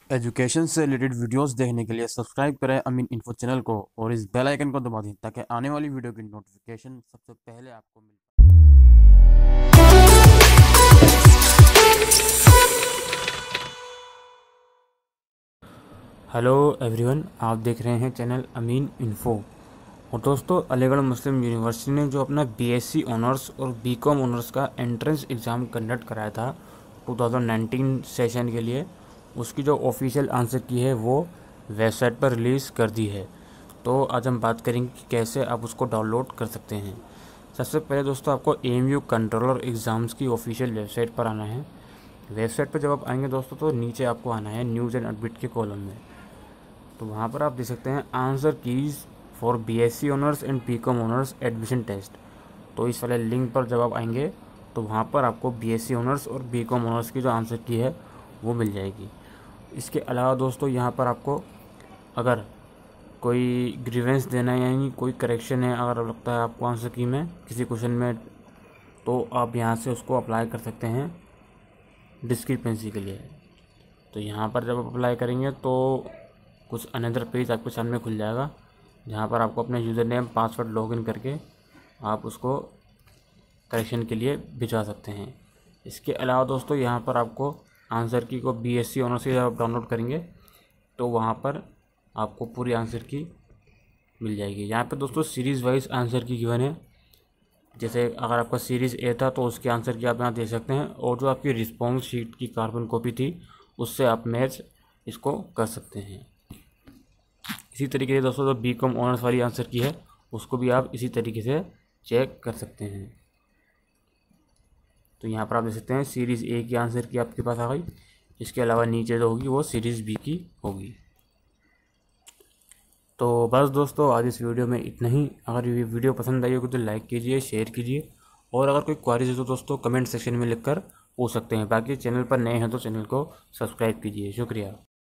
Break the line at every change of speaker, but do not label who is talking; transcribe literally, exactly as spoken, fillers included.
Education से related videos देखने के लिए सब्सक्राइब करें अमीन इन्फो चैनल को और इस बेल आइकन को दबा दें ताकि आने वाली वीडियो की नोटिफिकेशन सबसे पहले आपको मिले। हेलो एवरीवन, आप देख रहे हैं चैनल अमीन इन्फो। और दोस्तों, अलीगढ़ मुस्लिम यूनिवर्सिटी ने जो अपना बीएससी ऑनर्स और बीकॉम ऑनर्स का एंट्रेंस एग्ज़ाम कंडक्ट कराया था दो हज़ार उन्नीस सेशन के लिए, उसकी जो ऑफिशियल आंसर की है वो वेबसाइट पर रिलीज़ कर दी है। तो आज हम बात करेंगे कि कैसे आप उसको डाउनलोड कर सकते हैं। सबसे पहले दोस्तों, आपको एएमयू कंट्रोलर एग्ज़ाम्स की ऑफिशियल वेबसाइट पर आना है। वेबसाइट पर जब आप आएंगे दोस्तों, तो नीचे आपको आना है न्यूज़ एंड अपडेट के कॉलम में। तो वहाँ पर आप देख सकते हैं answer keys for BSc honours and BCom honours admission test. तो इस वाले लिंक पर जब आप आएंगे तो वहाँ पर आपको बीएससी ऑनर्स और बीकॉम ऑनर्स की जो आंसर की है वो मिल जाएगी। इसके अलावा दोस्तों, यहाँ पर आपको अगर कोई ग्रीवेंस देना है यानी कोई करेक्शन है, अगर लगता है आपको आंसर की में किसी क्वेश्चन में, तो आप यहाँ से उसको अप्लाई कर सकते हैं डिस्क्रिपेंसी के लिए। तो यहाँ पर जब आप अप्लाई करेंगे तो कुछ अनदर पेज आपके सामने खुल जाएगा, जहाँ पर आपको अपना यूज़र नेम पासवर्ड लॉगिन करके आप उसको करेक्शन के लिए भिजवा सकते हैं। इसके अलावा दोस्तों, यहाँ पर आपको आंसर की को बीएससी ऑनर्स से जब आप डाउनलोड करेंगे तो वहाँ पर आपको पूरी आंसर की मिल जाएगी। यहाँ पर दोस्तों series wise answer key given है। जैसे अगर आपका सीरीज़ ए था तो उसके आंसर की आप यहाँ दे सकते हैं, और जो आपकी रिस्पॉन्स शीट की कार्बन कॉपी थी उससे आप मैच इसको कर सकते हैं। इसी तरीके से दोस्तों, जो बी कॉम ऑनर्स वाली आंसर की है उसको भी आप इसी तरीके से चेक कर सकते हैं। तो यहाँ पर आप देख सकते हैं सीरीज़ ए की आंसर की आपके पास आ गई। इसके अलावा नीचे जो होगी वो सीरीज़ बी की होगी। तो बस दोस्तों, आज इस वीडियो में इतना ही। अगर ये वीडियो पसंद आई होगी तो लाइक कीजिए, शेयर कीजिए, और अगर कोई क्वारीज हो तो दोस्तों कमेंट सेक्शन में लिखकर पूछ सकते हैं। बाकी चैनल पर नए हैं तो चैनल को सब्सक्राइब कीजिए। शुक्रिया।